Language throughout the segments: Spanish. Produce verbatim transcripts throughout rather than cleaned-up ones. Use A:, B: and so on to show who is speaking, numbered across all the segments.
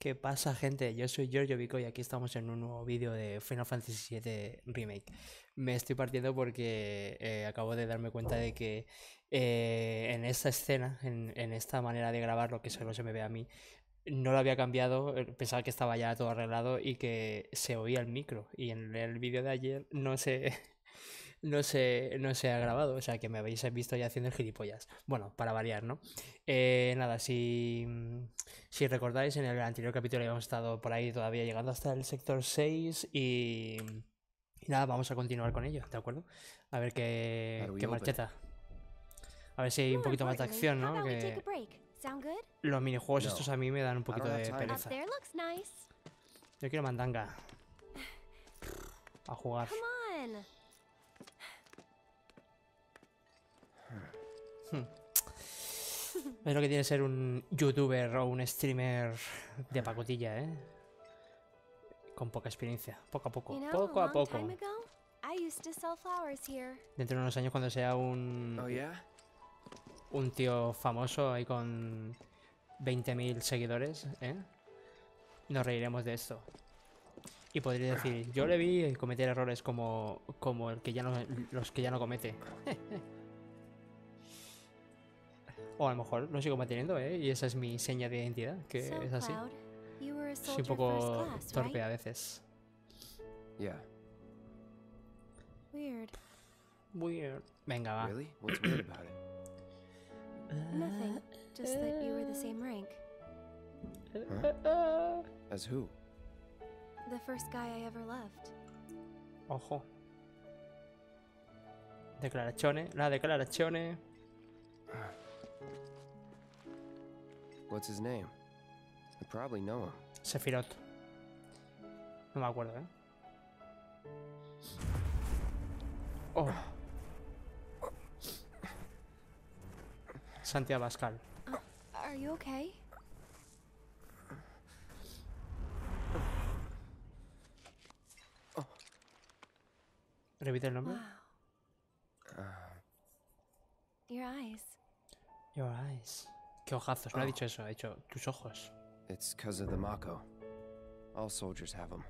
A: ¿Qué pasa, gente? Yo soy Giorgio Vico y aquí estamos en un nuevo vídeo de Final Fantasy siete Remake. Me estoy partiendo porque eh, acabo de darme cuenta de que eh, en esta escena, en, en esta manera de grabar, lo que solo se me ve a mí, no lo había cambiado, eh, pensaba que estaba ya todo arreglado y que se oía el micro. Y en el vídeo de ayer no se, no se, no se ha grabado, o sea que me habéis visto ya haciendo el gilipollas. Bueno, para variar, ¿no? Eh, nada, si, si recordáis, en el anterior capítulo habíamos estado por ahí todavía llegando hasta el sector seis y, y nada, vamos a continuar con ello, ¿de acuerdo? A ver qué, qué marcheta. A ver si hay un poquito más de acción, ¿no? Que los minijuegos estos a mí me dan un poquito de pereza. Yo quiero mandanga. A jugar. Hmm. Es lo que tiene ser un youtuber o un streamer de pacotilla, ¿eh? Con poca experiencia, poco a poco, poco a poco. Dentro de unos años cuando sea un...
B: Oh, yeah?
A: un tío famoso ahí con veinte mil seguidores, ¿eh? Nos reiremos de esto. Y podría decir, yo le vi cometer errores como, como el que ya no, los que ya no comete. O a lo mejor lo sigo manteniendo, ¿eh? Y esa es mi seña de identidad, que es así. Soy un poco torpe a veces.
B: Yeah.
C: Weird.
A: Weird. Venga, va.
B: Really? What's weird about it?
C: Nothing. Just that you were the same rank.
B: Huh? As who?
C: The first guy I ever loved.
A: Ojo. Declarazione. La declarazione.
B: What's his name? I probably know him.
A: Sephiroth. No me acuerdo, ¿eh? Oh. Santiago Pascal.
C: Uh, are you okay?
A: Repite el nombre.
C: Wow. Your eyes.
A: Your eyes. Qué ojazos. No ha dicho eso, ha dicho tus ojos.
B: It's because of the Mako. All soldiers have them.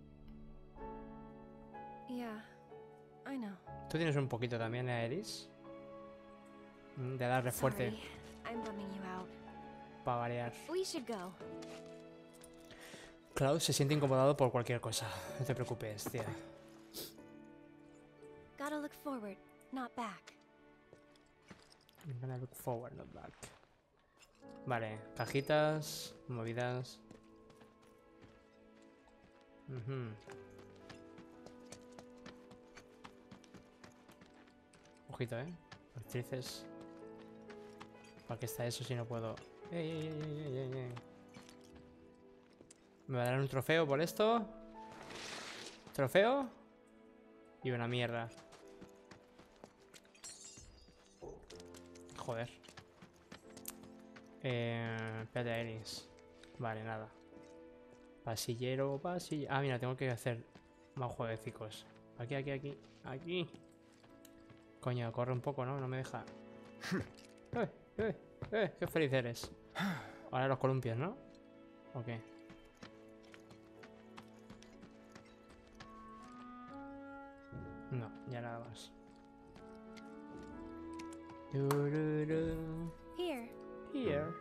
C: Yeah, I know.
A: ¿Tú tienes un poquito también, eh, Eris? Mm, De darle fuerte
C: Sorry, I'm bumming you out.
A: para variar.
C: We should go.
A: Cloud se siente incomodado por cualquier cosa. No te preocupes, tía.
C: Gotta look forward, not back.
A: I'm gonna look forward, not back. Vale, cajitas, movidas. Ujú. Ojito, eh. Actrices. ¿Para qué está eso si no puedo? ¡Ey, ey, ey, ey, ey, ey! ¿Me va a dar un trofeo por esto? ¿Trofeo? Y una mierda. Joder. Eh, espérate, Eris. Vale, nada. Pasillero, pasillero. Ah, mira, tengo que hacer más jueguecicos. Aquí, aquí, aquí. Aquí. Coño, corre un poco, ¿no? No me deja. ¡Eh, eh, eh! ¡Qué feliz eres! Ahora los columpios, ¿no? ¿O qué? No, ya nada más.
C: Here.
A: Here.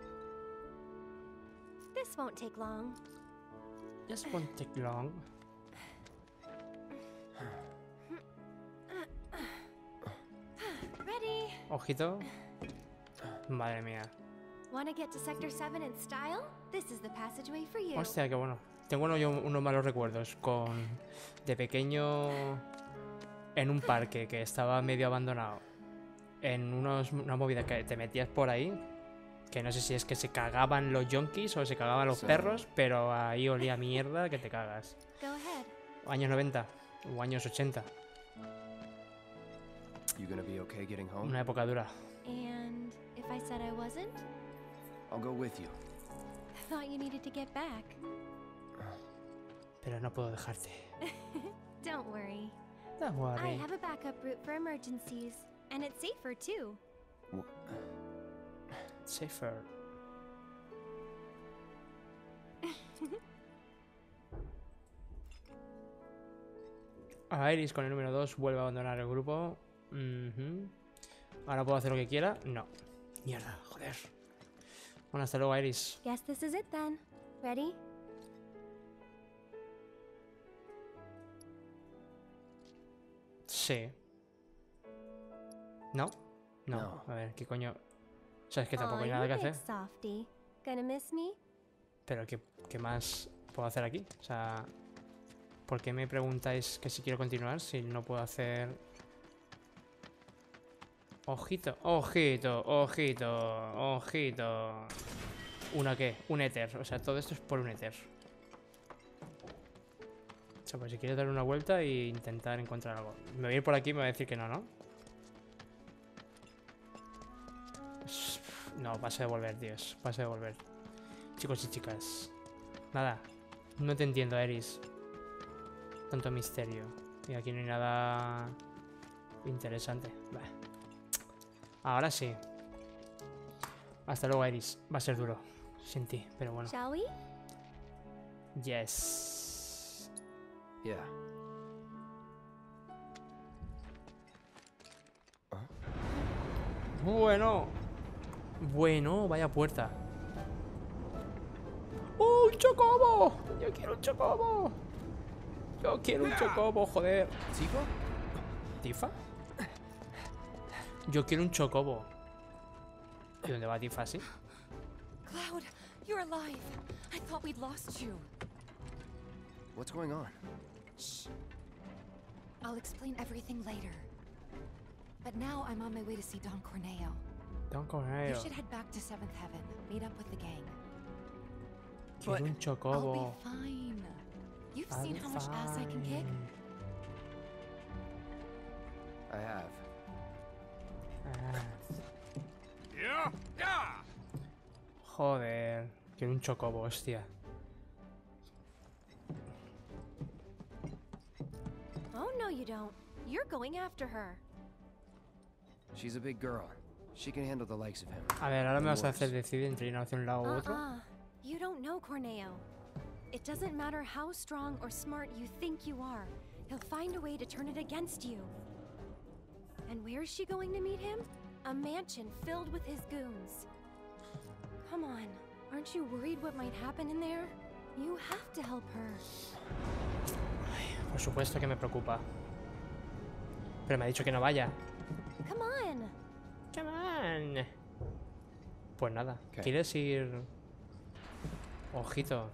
C: This won't take long.
A: Just won't take long.
C: Ready?
A: Ojito. Madre mía.
C: Wanna get to Sector seven in style? This is the passageway for you.
A: Hostia, qué bueno. Tengo uno, yo unos malos recuerdos con... De pequeño... En un parque que estaba medio abandonado. En unos, una movida que te metías por ahí. Que no sé si es que se cagaban los yonkis o se cagaban los
B: Sí.
A: perros. Pero ahí olía mierda que te cagas.
C: Go ahead.
A: Años noventa. O años ochenta.
B: You gonna be okay getting home?
A: Una época dura.
C: And if I said I wasn't?
B: I'll go with you.
C: I thought you needed to get back.
A: Pero no puedo dejarte.
C: Don't worry.
A: Don't
C: I
A: worry.
C: have a backup route for emergencies. And it's safer too.
B: Wh-
A: Safer. A Iris con el número dos vuelve a abandonar el grupo. Uh-huh. Ahora puedo hacer lo que quiera. No. Mierda, joder. Bueno, hasta luego, Iris.
C: Guess this is it then. Ready?
A: Sí. ¿No? No.
B: No.
A: A ver, ¿qué coño? O sea, es que tampoco
C: Aw,
A: hay nada
C: you
A: que
C: big
A: hacer.
C: softie. Gonna miss me?
A: Pero ¿qué, qué más puedo hacer aquí? O sea, ¿por qué me preguntáis que si quiero continuar si no puedo hacer... Ojito, ojito, ojito, ojito. ¿Una qué? Un éter. O sea, todo esto es por un éter. O sea, pues si quieres dar una vuelta e intentar encontrar algo. Me voy a ir por aquí y me va a decir que no, ¿no? No, paso de volver, Dios. Paso de volver. Chicos y chicas. Nada. No te entiendo, Eris. Tanto misterio. Y aquí no hay nada interesante. Bah. Ahora sí. Hasta luego, Iris. Va a ser duro. Sin ti, pero bueno.
C: Shall we?
B: Yes. Yeah.
A: Bueno. Bueno, vaya puerta. ¡Oh, un chocobo! Yo quiero un chocobo. Yo quiero un chocobo, joder.
B: Tifa?
A: ¿Tifa? Yo quiero un chocobo. ¿Y dónde va Tifa, sí?
D: Cloud, you're alive. I thought we'd lost you.
B: What's going on?
D: Shh. I'll explain everything later. But now I'm on my way to see Don Corneo.
A: Don
D: You
A: Corneo.
D: should head back to Seventh Heaven. Meet up with the gang.
A: Quiero un
D: I'll
A: chocobo.
D: be fine. You've
A: I'll
D: seen
A: be
D: how much ass I can kick.
A: fine.
B: I have.
A: Ah,
E: Yeah, yeah.
A: joder. Quiero un chocobo, hostia.
C: Oh, no, you don't. You're going after her.
B: She's a big girl. She can handle the likes of him.
A: A ver, ahora me vas a hacer
B: Worse.
A: decidir entre ir hacia un lado u otro.
C: Uh-uh. You don't know Corneo. It doesn't matter how strong or smart you think you are. He'll find a way to turn it against you. And where's she going to meet him? A mansion filled with his goons. Come on. Aren't you worried what might happen in there? You have to help her.
A: Por supuesto que me preocupa. Pero me ha dicho que no vaya.
C: Come on.
A: Come on. Pues nada.
B: ¿Qué?
A: ¿Quieres ir? Ojito.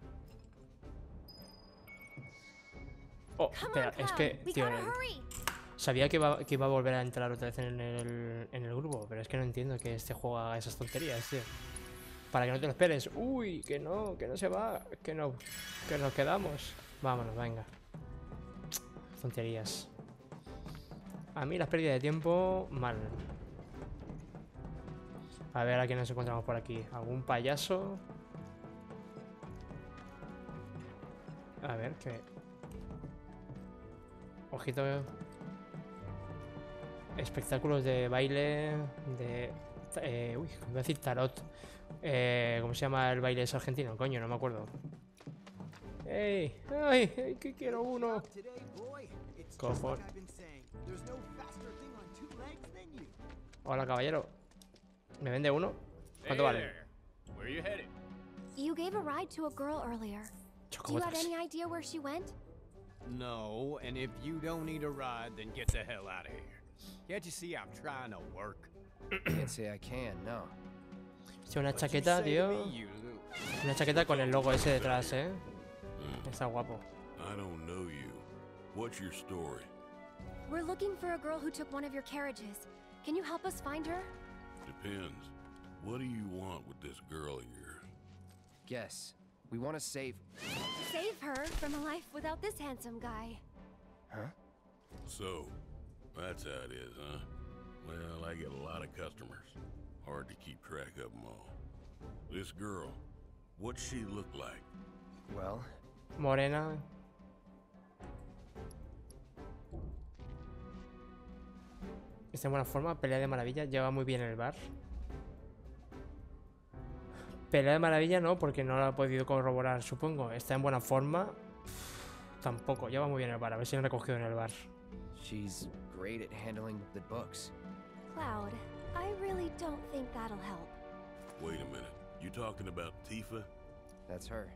A: Oh,
C: Come
A: espera,
C: on, Cloud.
A: es que,
C: We
A: tío,
C: gotta
A: eh,
C: hurry.
A: sabía que iba, que iba a volver a entrar otra vez en el, en el grupo, pero es que no entiendo que este juego haga esas tonterías, tío. Para que no te lo esperes. Uy, que no, que no se va, que no, que nos quedamos. Vámonos, venga. Tonterías. A mí las pérdidas de tiempo, mal. A ver a quién nos encontramos por aquí. ¿Algún payaso? A ver, que... Ojito. Espectáculos de baile, de... Eh, uy, iba a decir tarot. Eh, ¿Cómo se llama el baile ese argentino? Coño, no me acuerdo. ¡Ey! ¡Ay! ¡Ay! ¡Que quiero uno! Go for it. Hola, caballero. ¿Me vende uno? ¿Cuánto
E: Hey
A: vale?
E: there. Where you headed?
C: You gave a ride to a girl earlier. Do you have
A: Chocobotas.
C: any idea where she went?
E: No, and if you don't need a ride, then get the hell out of here. Can't you see I'm trying to work?
B: Can't say I can, no.
A: Sí, una
E: What you
A: chaqueta,
E: say to
A: tío.
E: me, you lose.
A: Una chaqueta con el logo ese detrás, ¿eh? Está guapo.
F: I don't know you. What's your story?
C: We're looking for a girl who took one of your carriages. Can you help us find her?
F: Depends. What do you want with this girl of yours?
B: Guess. We want to save.
C: Save her from a life without this handsome guy.
B: Huh?
F: So, that's how it is, huh? Well, I get a lot of customers. Hard to keep track of them all. This girl, what's she look like?
B: Well,
A: Morena. Está en buena forma, pelea de maravilla, lleva muy bien el bar. Pelea de maravilla no, porque no lo he podido corroborar, supongo. Está en buena forma. Uf, tampoco, ya va muy bien el bar. A ver si lo han recogido en el bar.
B: She's great at handling the books.
C: Cloud, I really don't think that'll help.
F: Wait a minute. You talking about Tifa?
B: That's her.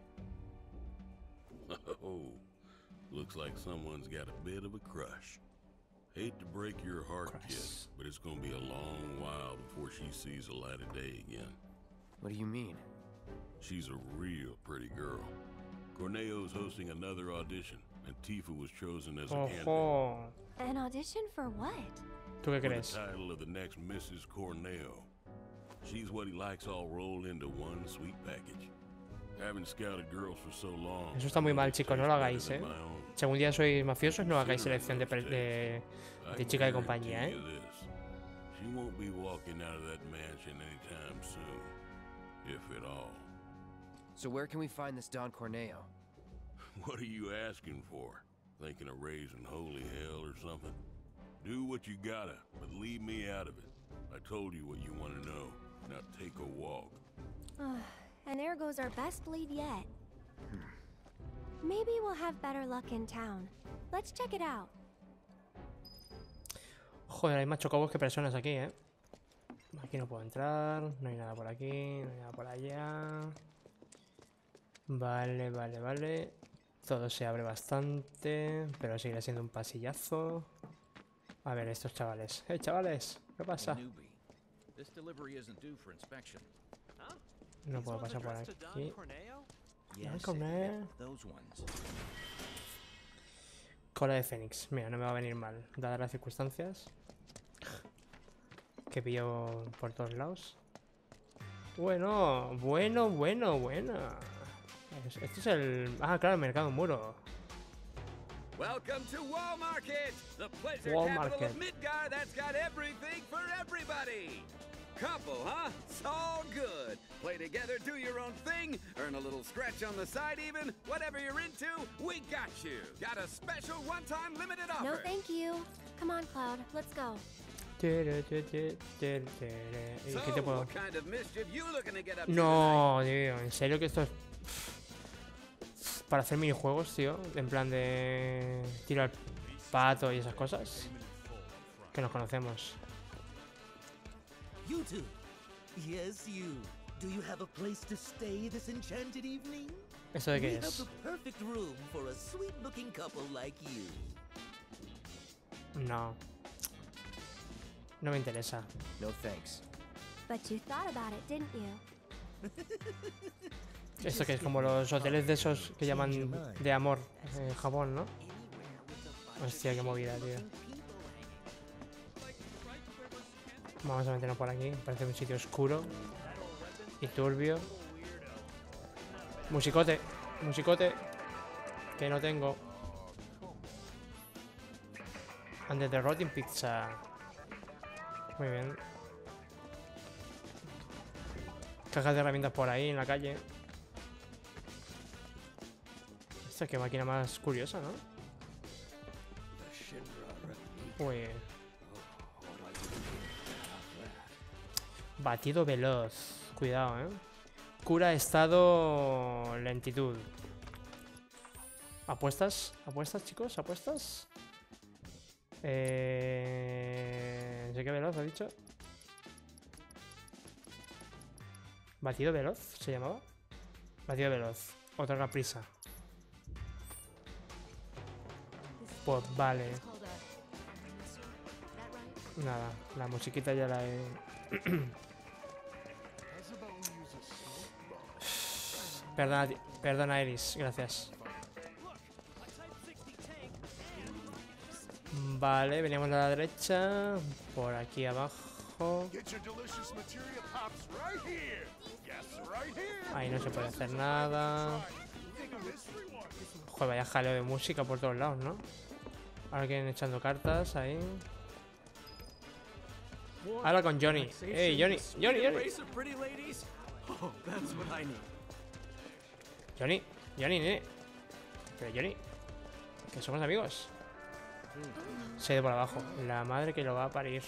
F: Oh, looks like someone's got a bit of a crush. Hate to break your heart, kid, but it's gonna be a long while before she sees the light of day again.
B: What do you mean?
F: She's a real pretty girl. Corneo's hosting another audition, and Tifa was chosen as a candidate.
A: Ojo.
C: An audition for what?
A: ¿Tú qué
F: For the
A: crees?
F: title of the next Missus Corneo. She's what he likes all rolled into one sweet package. Haven't scouted girls for so long.
A: Eso está muy mal, chicos, no lo hagáis, eh. Según ya sois mafiosos, no hagáis selección de, de, de chica de compañía, eh.
F: She won't be walking out of that mansion anytime soon, if at all.
B: So where can we find this Don Corneo?
F: What are you asking for? Thinking of raising holy hell or something? Do what you gotta, but leave me out of it. I told you what you want to know. Now take a walk.
C: And there goes our best lead yet. Maybe we'll have better luck in town. Let's check it out.
A: Joder, hay más chocobos que personas aquí, eh. Aquí no puedo entrar. No hay nada por aquí. No hay nada por allá. Vale, vale, vale. Todo se abre bastante. Pero seguirá siendo un pasillazo. A ver, estos chavales. ¡Eh, chavales! ¿Qué pasa? No puedo pasar por aquí. Don Corneo. Cola de Fénix. Mira, no me va a venir mal, dadas las circunstancias. Que pillo por todos lados. Bueno, bueno, bueno, bueno. Este es el... Ah, claro, el mercado muro.
G: Welcome to Wall Market, the pleasure
A: Wall
G: capital
A: Market.
G: of Midgar that's got everything for everybody. Couple, huh? It's all good. Play together, do your own thing, earn a little scratch on the side even. Whatever you're into, we got you. Got a special one-time limited offer.
C: No, thank you. Come on, Cloud. Let's go.
A: ¿Y qué
G: So,
A: te puedo...?
G: what kind of mischief you looking to get up to
A: No, tío, en serio que esto es... Para hacer minijuegos, tío. En plan de... Tiro al pato y esas cosas. Que nos conocemos.
H: You two. Yes, you. Do you have a place to stay this enchanted evening?
A: ¿Eso de
H: We
A: qué
H: have
A: es?
H: the perfect room for a sweet-looking couple like you.
A: No. No me interesa.
B: No thanks.
C: But you thought about it, didn't you?
A: Esto que es como los hoteles de esos que llaman de amor en Japón, ¿no? Hostia, qué movida, tío. Vamos a meternos por aquí. Parece un sitio oscuro y turbio. Musicote, musicote. Que no tengo. And the Rotting Pizza. Muy bien. Cajas de herramientas por ahí en la calle. Esta qué máquina más curiosa, ¿no? Uy. Batido veloz. Cuidado, ¿eh? Cura estado lentitud. ¿Apuestas? ¿Apuestas, chicos? ¿Apuestas? Eh... No sé qué veloz ha dicho. Batido veloz, ¿se llamaba? Batido veloz. Otorga prisa. Pues vale. Nada, la musiquita ya la he... Perdona, ti- perdona, Iris, gracias. Vale, veníamos a la derecha. Por aquí abajo. Ahí no se puede hacer nada. Joder, vaya jaleo de música por todos lados, ¿no? Alguien echando cartas ahí. Habla con Johnny. Hey, Johnny, Johnny, Johnny.
E: Race of pretty ladies? Oh, that's what I need.
A: Johnny, Johnny, nene. Pero Johnny, que somos amigos. Se ha ido por abajo. La madre que lo va a parir.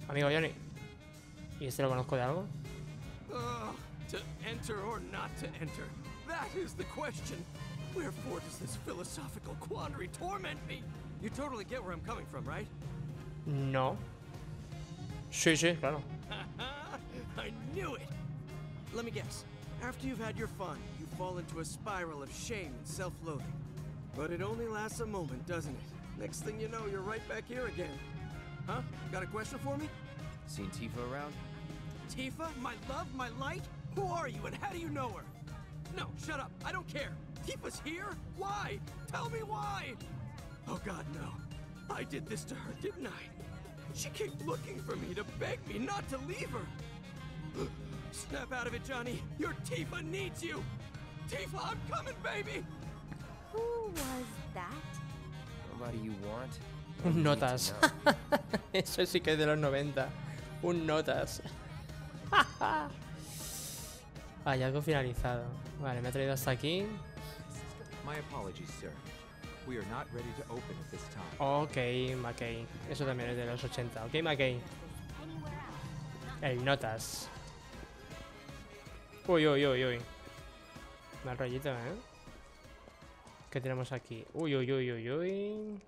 A: Amigo Johnny. ¿Y este lo conozco de algo?
I: Ugh, to enter or not to enter. That is the question. Wherefore does this philosophical quandary torment me? You totally get where I'm coming from, right?
A: No. Sí, sí, claro.
I: I knew it! Let me guess. After you've had your fun, you fall into a spiral of shame and self-loathing. But it only lasts a moment, doesn't it? Next thing you know, you're right back here again. Huh? Got a question for me?
B: Seen Tifa around?
I: Tifa? My love? My light? Who are you and how do you know her? No, shut up. I don't care. Tifa's here? Why? Tell me why! Oh god, no. I did this to her, didn't I? She came looking for me to beg me not to leave her. Snap out of it, Johnny. Your Tifa needs you. Tifa, I'm coming, baby.
C: Who was that?
B: Nobody you want.
A: Un notas. Eso sí que es de los noventa. Un notas. Hallazgo finalizado. Vale, me ha traído hasta aquí.
J: My apologies, sir. We are not ready to open at this time.
A: Ok, McKay. Eso también es de los ochenta. Ok, McKay. El notas. Uy, uy, uy, uy. Mal rollito, ¿eh? ¿Qué tenemos aquí? Uy, uy, uy, uy, uy.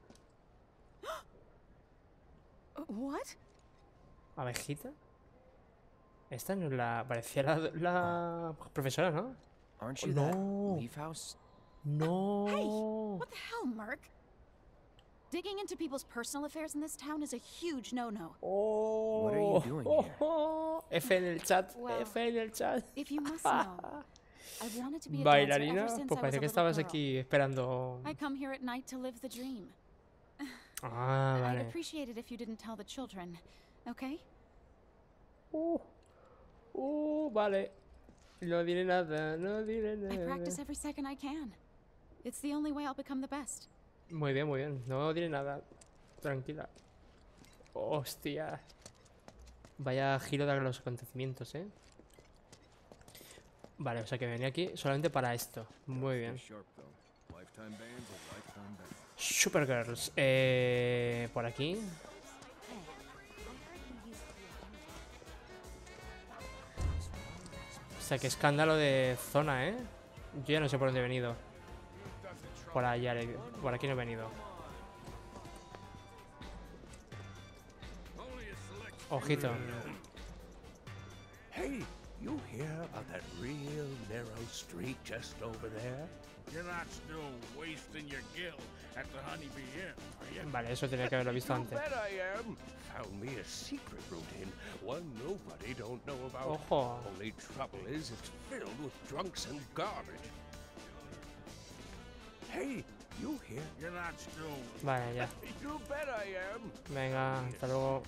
D: What?
A: ¿Abejita? Esta no es la... Parecía la, la profesora, ¿no?
B: Aren't you
A: No.
B: that Leaf House?
A: No.
D: Hey, what the hell, Merc? Digging into people's personal affairs in this town is a huge no-no.
A: Oh.
B: What are you doing here?
A: Oh, F en el chat.
D: Well,
A: F en el chat.
D: If you must know, I've wanted to be a dancer
A: Bailarina.
D: ever since
A: Pues
D: I was
A: parece
D: a
A: que
D: little
A: estabas
D: girl.
A: aquí esperando.
D: I come here at night to live the dream.
A: Ah,
D: I'd
A: vale.
D: appreciate it if you didn't tell the children, okay?
A: Uh, uh, vale. No diré nada, no diré
D: I practice
A: nada.
D: every second I can. It's the only way I'll become the best.
A: Muy bien, muy bien. No diré nada. Tranquila. Hostia. Vaya giro de los acontecimientos, ¿eh? Vale, o sea que venía aquí solamente para esto. Muy bien. Supergirls. Eh, por aquí. O sea, qué escándalo de zona, ¿eh? Yo ya no sé por dónde he venido. Por allá, por aquí no he venido. Ojito.
K: Hey, you hear about that real narrow street just over there?
F: You're not still wasting your gill at the Honeybee Inn, are you?
A: Vale, eso tenía que haberlo visto
K: You
A: antes.
K: bet I am. Found me a secret route in, one nobody don't know about.
A: Ojo.
K: Only trouble is it's filled with drunks and garbage. Hey, you hear?
F: You're not still.
A: Vale, ya.
K: You bet I am.
A: Venga, hasta luego.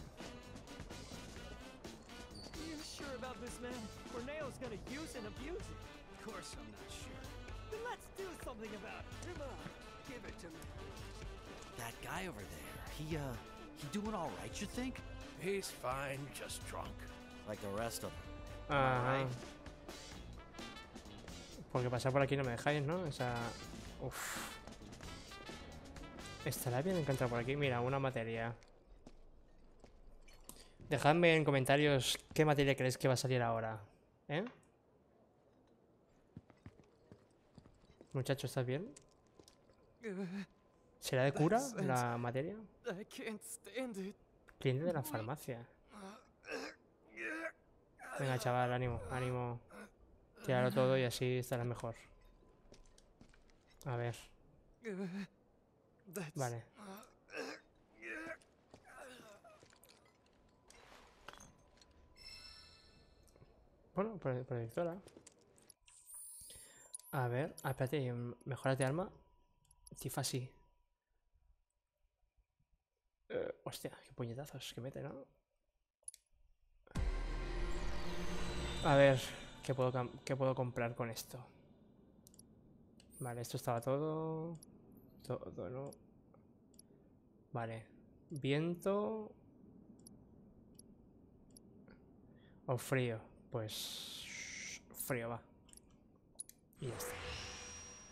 I: Are you sure about this, man? Corneo's gonna use and abuse it. Of course I'm not sure. Then let's do something about it. Come on, give it to me.
H: That guy over there, he, uh, he doing all right, you think?
K: He's fine, just drunk.
H: Like the rest of them.
A: Ajá. Porque pasar por aquí no me dejáis, ¿no? Esa... Uff. Estará bien encontrar por aquí. Mira, una materia. Dejadme en comentarios qué materia creéis que va a salir ahora. ¿Eh? Muchacho, ¿estás bien? ¿Será de cura la materia?
I: I can't stand it.
A: Cliente de la farmacia. Venga, chaval, ánimo, ánimo. Tíralo todo y así estará mejor. A ver. Vale. Bueno, pro- proyectora. A ver, ah, espérate, mejorate de arma. Tifa sí. Eh, hostia, qué puñetazos que mete, ¿no? A ver, ¿qué puedo, cam- qué puedo comprar con esto? Vale, esto estaba todo. Todo, ¿no? Vale. Viento. O frío. Pues... Frío, va. Y ya está.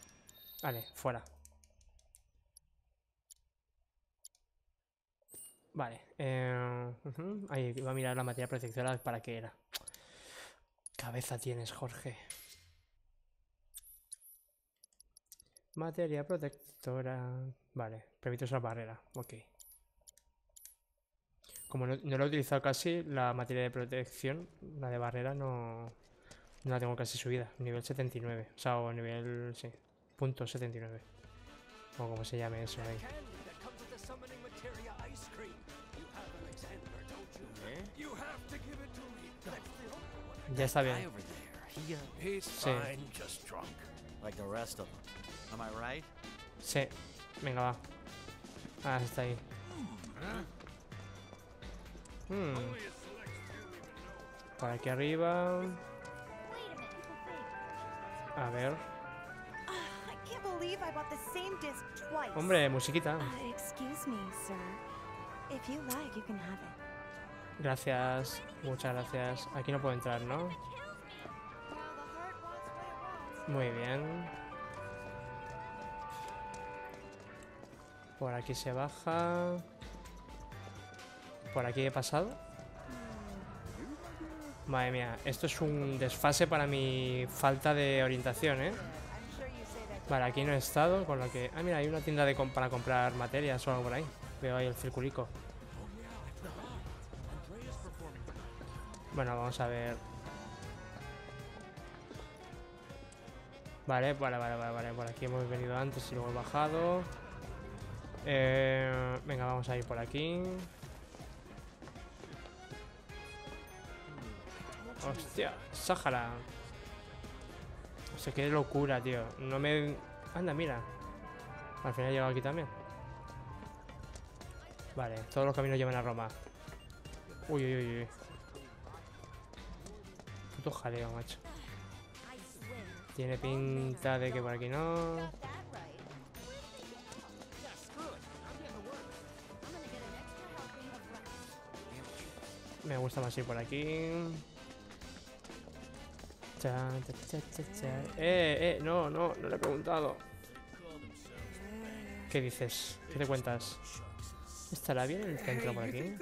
A: Vale, fuera. Vale. Eh, uh-huh. Ahí iba a mirar la materia protectora para qué era. Cabeza tienes, Jorge. Materia protectora. Vale, permite usar barrera. Ok. Como no, no lo he utilizado casi, la materia de protección, la de barrera, no, no la tengo casi subida. Nivel setenta y nueve. O sea, o nivel, sí, punto setenta y nueve. O como se llame eso ahí. Ya está bien. Sí. Sí. Venga, va. Ah, está ahí. Hmm. Por aquí arriba. A ver. Hombre, musiquita. Gracias, muchas gracias. Aquí no puedo entrar, ¿no? Muy bien. Por aquí se baja. ¿Por aquí he pasado? Madre mía, esto es un desfase para mi falta de orientación, ¿eh? Vale, aquí no he estado, con lo que... Ah, mira, hay una tienda de comp para comprar materias o algo por ahí. Veo ahí el circulico. Bueno, vamos a ver. Vale, vale, vale, vale, vale. Por aquí hemos venido antes y luego he bajado. Eh, venga, vamos a ir por aquí. Hostia, Sáhara. O sea, qué locura, tío. No me... Anda, mira. Al final he llegado aquí también. Vale, todos los caminos llevan a Roma. Uy, uy, uy, uy. Puto jaleo, macho. Tiene pinta de que por aquí no. Me gusta más ir por aquí. Cha, cha, cha, cha, cha. Eh, eh, no, no, no le he preguntado. ¿Qué dices? ¿Qué te cuentas? ¿Estará bien el centro por aquí?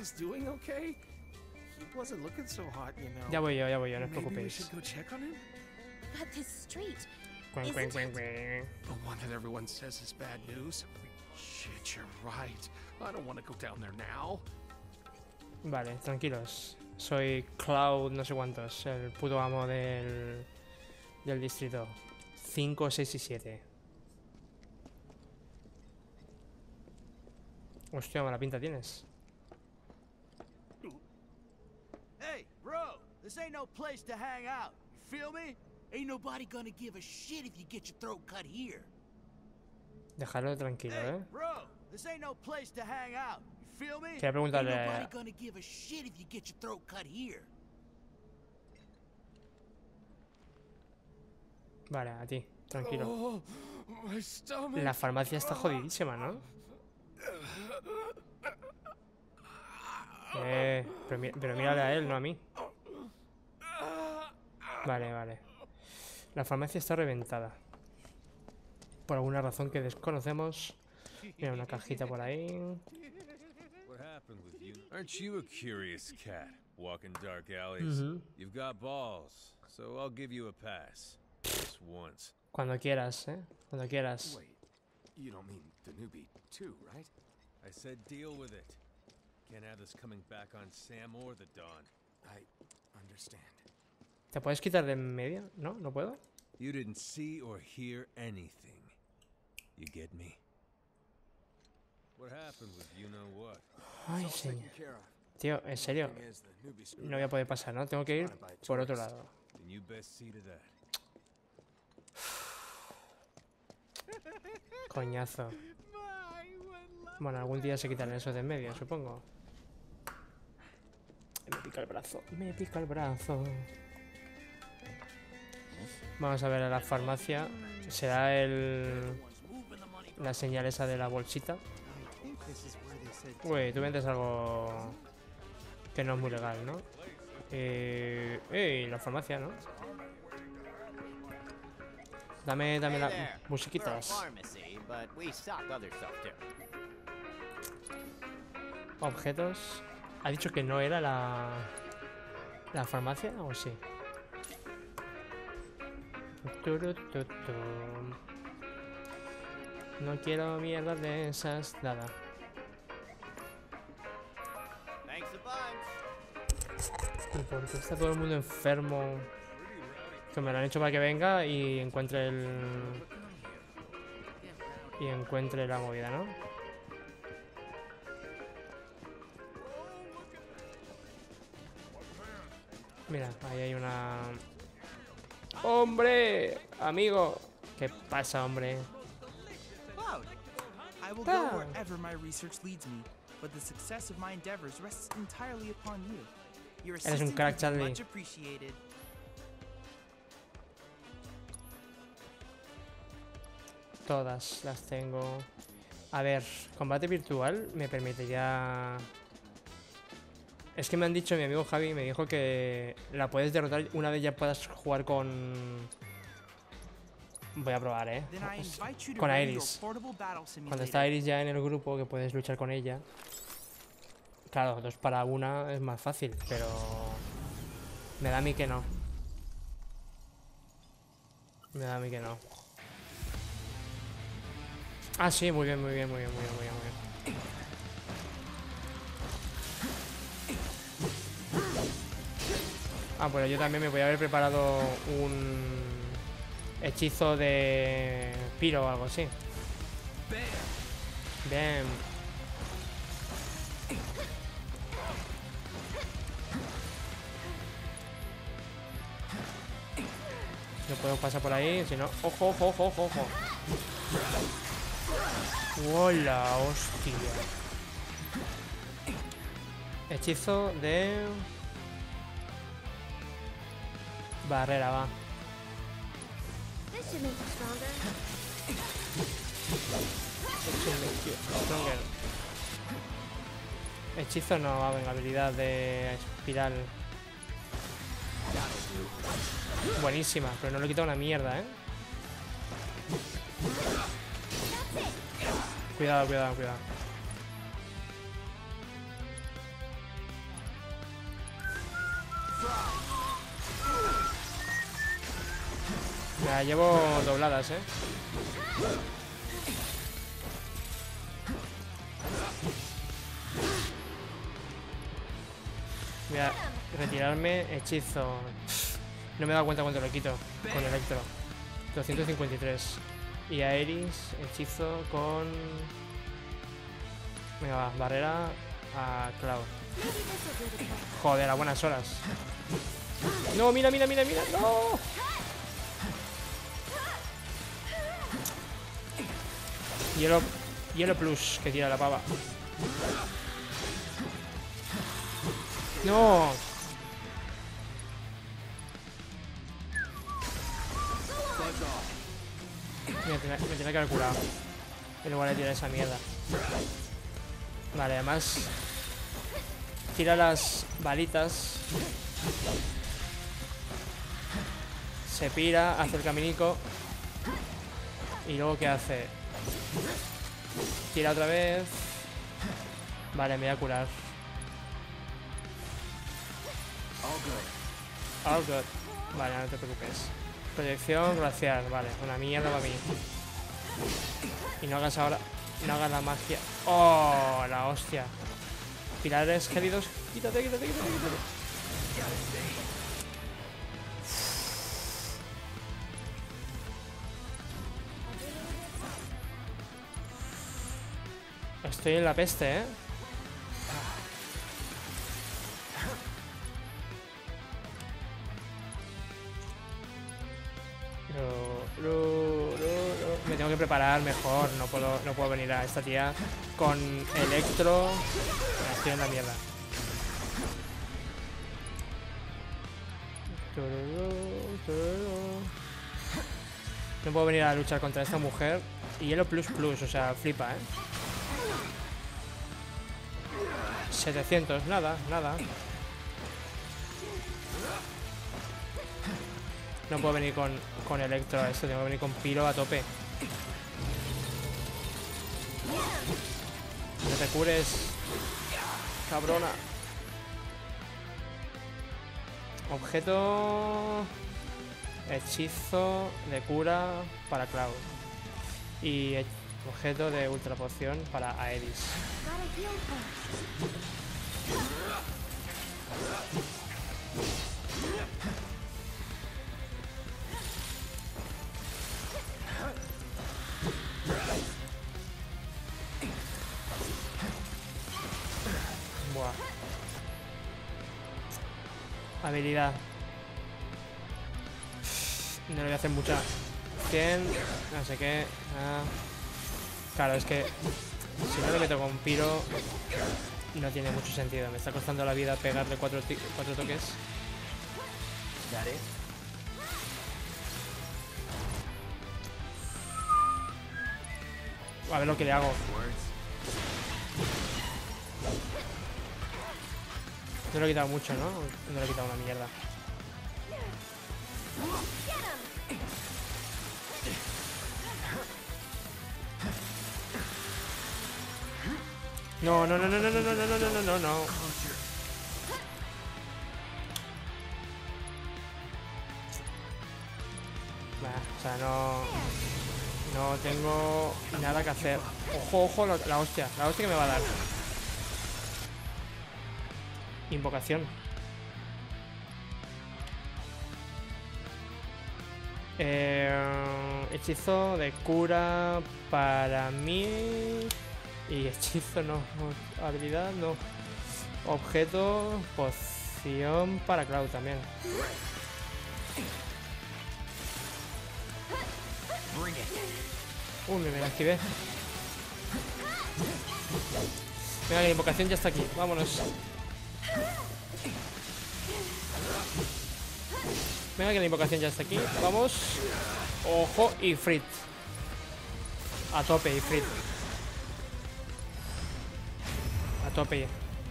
A: Ya voy yo, ya voy yo, no os preocupéis. Cuen, cuen, cuen, cuen.
K: The one that everyone says is bad news. Shit, you're right. I don't want to go down there now.
A: Vale, tranquilos. Soy Cloud no sé cuántos, el puto amo del, del distrito. cinco, seis y siete. Hostia, mala pinta tienes.
L: Hey, bro, this ain't no place to hang out. You feel me? Ain't nobody gonna give a shit if you get your throat cut here.
A: Dejarlo tranquilo,
L: Hey,
A: eh.
L: bro, this ain't no place to hang out. You feel me?
A: Quería preguntarle
L: Ain't
A: a-
L: nobody gonna give a shit if you get your throat cut here.
A: Vale, a ti, tranquilo.
K: Oh, my stomach.
A: La farmacia está jodidísima, ¿no? Eh, pero, mi- pero mírale a él, no a mí. Vale, vale. La farmacia está reventada. Por alguna razón que desconocemos. Mira, una cajita por ahí.
M: What happened with you? Aren't you a curious cat, walking dark alleys?
A: Mhm.
M: You've got balls, so I'll give you a pass. Just once.
A: Cuando quieras, ¿eh? Cuando quieras.
K: Wait, you don't mean the newbie too, right?
M: I said deal with it. Can't have this coming back on Sam or the Dawn.
K: I understand.
A: ¿Te puedes quitar de en medio? ¿No? ¿No puedo?
M: You didn't see or hear anything. You get me? What happened with you know what?
A: Ay, señor. Tío, en serio. No voy a poder pasar, ¿no? Tengo que ir por otro lado.
M: Then you best see to that.
A: Coñazo. Bueno, algún día se quitarán eso de en medio, supongo. Me pica el brazo. Me pica el brazo. Vamos a ver a la farmacia. ¿Será el... la señal esa de la bolsita? Uy, tú vendes algo que no es muy legal, ¿no? Eh... ¡Ey! La farmacia, ¿no? Dame, dame las musiquitas. Objetos. ¿Ha dicho que no era la... la farmacia o sí? Turututu. No quiero mierda de esas, nada. ¿Y por qué está todo el mundo enfermo? Que me lo han hecho para que venga y encuentre el... y encuentre la movida, ¿no? Mira, ahí hay una... ¡Hombre! Amigo. ¿Qué pasa, hombre?
N: Cloud, I will
A: Ah.
N: go wherever my research leads me, but the success of my endeavors rests entirely upon you. Your
A: Eres un
N: assistance
A: crack,
N: would be
A: Charlie.
N: much appreciated.
A: Todas las tengo. A ver, combate virtual me permitiría... Es que me han dicho, mi amigo Javi me dijo que la puedes derrotar una vez ya puedas jugar con... Voy a probar, eh.
N: Then I invite you to
A: Con
N: run your
A: Iris.
N: portable battle
A: Cuando
N: simulator.
A: está Iris ya en el grupo, que puedes luchar con ella. Claro, dos para una es más fácil, pero... Me da a mí que no. Me da a mí que no. Ah, sí, muy bien, muy bien, muy bien, muy bien, muy bien, muy bien. Ah, pues yo también me voy a haber preparado un hechizo de piro o algo así. Bien. No puedo pasar por ahí, si no... ¡Ojo, ojo, ojo, ojo, ojo! ¡Hola, hostia! Hechizo de... barrera, va.
C: This should make you stronger.
A: Stronger. Hechizo no, va, venga, habilidad de espiral. Buenísima, pero no le he quitado una mierda, ¿eh? Cuidado, cuidado, cuidado. Me la llevo dobladas, ¿eh? Voy a retirarme hechizo. No me he dado cuenta cuánto le quito con Electro. doscientos cincuenta y tres. Y a Iris, hechizo con... Venga, va, barrera a Cloud. Joder, a buenas horas. No, mira, mira, mira, mira. No. Hielo, hielo plus que tira la pava. No. Me tenía, me tenía que haber curado. En lugar de tirar esa mierda. Vale, además tira las balitas. Se pira, hace el caminico. Y luego ¿qué hace? Tira otra vez. Vale, me voy a curar. All good. Vale, no te preocupes. Proyección glacial, vale, una mierda para mí. Y no hagas ahora. No hagas la magia. ¡Oh! La hostia. Pilares gélidos. Quítate, quítate, quítate, quítate. Estoy en la peste, ¿eh? Lo, lo, lo, lo. Me tengo que preparar mejor. No puedo, no puedo venir a esta tía con Electro. Me estoy en la mierda. No puedo venir a luchar contra esta mujer. Y hielo plus plus, o sea, flipa, ¿eh? setecientos, nada, nada. No puedo venir con, con Electro a esto, tengo que venir con Piro a tope. No te cures. cabrona. Objeto... Hechizo de cura para Cloud. Y objeto de ultra poción para Aeris. Buah. Habilidad. No le voy a hacer mucha. cien, no sé qué. Ah. Claro, es que si no le meto con Piro no tiene mucho sentido. Me está costando la vida pegarle cuatro, cuatro toques. A ver lo que le hago. No le he quitado mucho, ¿no? No le he quitado una mierda. No, no, no, no, no, no, no, no, no, no, no, no. Bah, o sea, no... No tengo nada que hacer. Ojo, ojo, la, la hostia. La hostia que me va a dar. Invocación. Eh, hechizo de cura para mí. Y hechizo no. Habilidad no. Objeto. Poción para Cloud también. Uy, me la esquivé. Venga, la invocación ya está aquí. Vámonos. Venga, que la invocación ya está aquí. Vamos. Ojo, y Ifrit. A tope, Ifrit. A tope.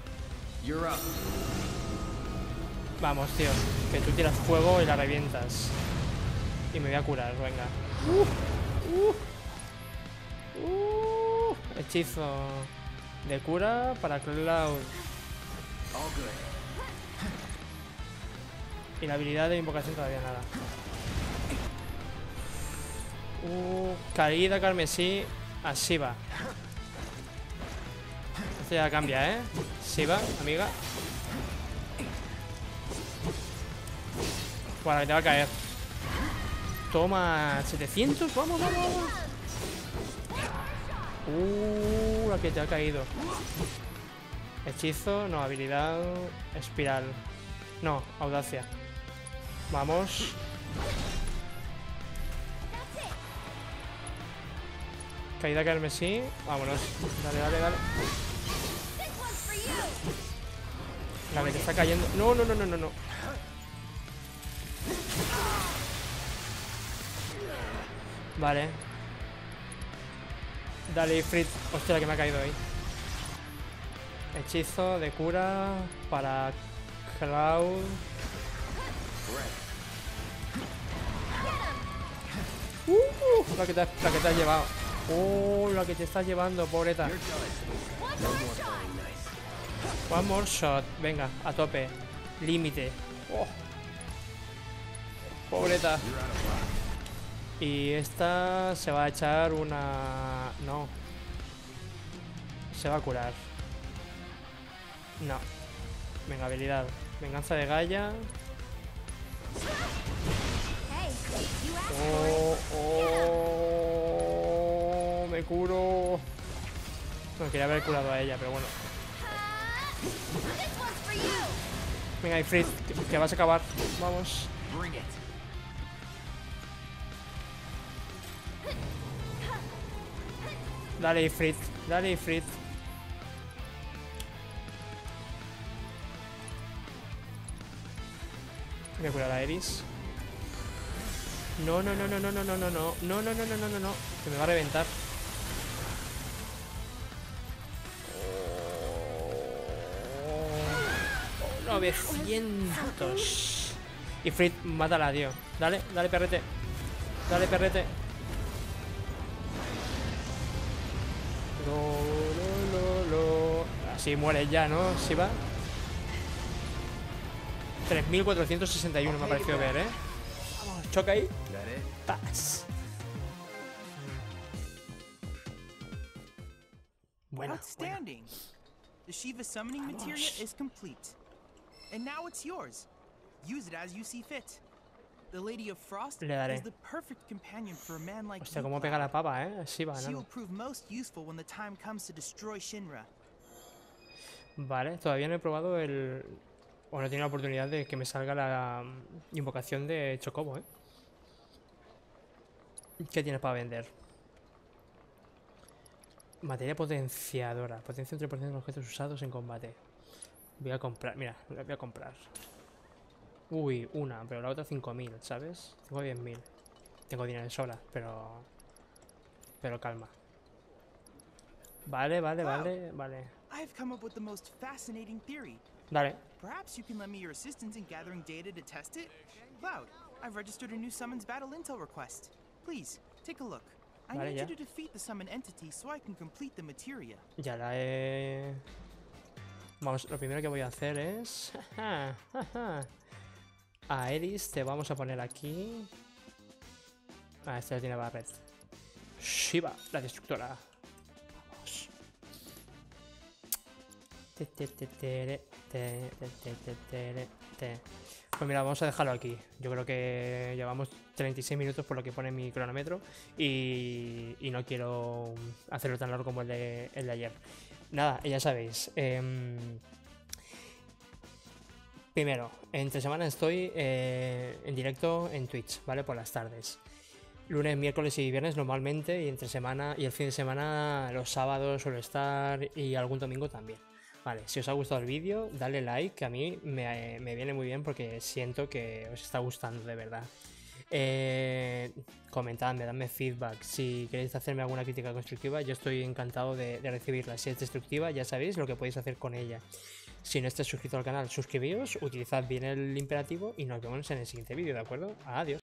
A: Vamos, tío. Que tú tiras fuego y la revientas. Y me voy a curar, venga. Uh, uh, uh. Hechizo de cura para Cloud. Y la habilidad de invocación todavía nada. Uh, caída carmesí a Shiva. Esto ya cambia, ¿eh? Shiva, amiga. Para que te va a caer. Toma, setecientos. Vamos, vamos, vamos. Uh, la que te ha caído. Hechizo, no, habilidad. Espiral. No, audacia. Vamos. Caída carmesí. Vámonos. Dale, dale, dale. La que te está cayendo. No, no, no, no, no, no. Vale. Dale, Ifrit. Hostia, la que me ha caído ahí. Hechizo de cura para Cloud. Uh, la que te, la que te has llevado. Oh, la que te estás llevando, pobreta. One more shot. Venga, a tope. Límite. Oh. Pobreta. Y esta se va a echar una... No. Se va a curar. No. Venga, habilidad. Venganza de Gaia. Oh, oh, me curo. No, quería haber curado a ella, pero bueno. Venga, Ifrit, que, que vas a acabar. Vamos. Dale, Ifrit. Dale, Ifrit. Voy a curar a Aeris. No, no, no, no, no, no, no, no, no, no, no, no, no, no, no, no, que me va a reventar. Oh, novecientos. Y Frit, mátala, tío. Dale, dale, perrete. Dale, perrete. Lo, lo, lo, lo. Así mueres ya, ¿no, Shiva? tres mil cuatrocientos sesenta y uno me ha parecido ver, ¿eh? Vamos, choca ahí. Paz. Buena,
N: Outstanding. The Shiva summoning materia is complete. And now it's yours. Use it as you see fit. The Lady of Frost
A: Le daré.
N: is the perfect companion for a man like
A: Hostia,
N: you,
A: cómo pega
N: Cloud.
A: la papa, ¿eh? Shiva,
N: She will
A: ¿no?
N: prove most useful when the time comes to destroy Shinra.
A: Vale, todavía no he probado el... O no he tenido la oportunidad de que me salga la mm, invocación de Chocobo, ¿eh? ¿Qué tienes para vender? Materia potenciadora. Potencia un tres por ciento de los objetos usados en combate. Voy a comprar, mira, la voy a comprar. Uy, una, pero la otra cinco mil, ¿sabes? Tengo diez mil. Tengo dinero de sobra, pero... Pero calma. Vale, vale, vale, vale.
N: I've come up with the most fascinating theory.
A: Dale.
N: Perhaps you can lend me your assistance in gathering data to test it? Cloud, I've registered a new summons battle intel request. Please, take a look. I
A: Vale,
N: need
A: ya.
N: you to defeat the summon entity so I can complete the materia.
A: Ya la he... Vamos, lo primero que voy a hacer es... A Eris te vamos a poner aquí. Ah, este ya tiene Barret. Shiva, la destructora. Vamos. Te, te, te, tere, te, te, te, te, tere, te. Pues mira, vamos a dejarlo aquí. Yo creo que llevamos treinta y seis minutos por lo que pone mi cronómetro. Y, y no quiero hacerlo tan largo como el de, el de ayer. Nada, ya sabéis. Eh, primero, entre semana estoy eh, en directo en Twitch, ¿vale? Por las tardes. Lunes, miércoles y viernes normalmente. Y entre semana y el fin de semana, los sábados suelo estar. Y algún domingo también. Vale, si os ha gustado el vídeo, dale like, que a mí me, me viene muy bien porque siento que os está gustando de verdad. Eh, comentadme, dadme feedback. Si queréis hacerme alguna crítica constructiva, yo estoy encantado de, de recibirla. Si es destructiva, ya sabéis lo que podéis hacer con ella. Si no estáis suscrito al canal, suscribíos, utilizad bien el imperativo y nos vemos en el siguiente vídeo, ¿de acuerdo? Adiós.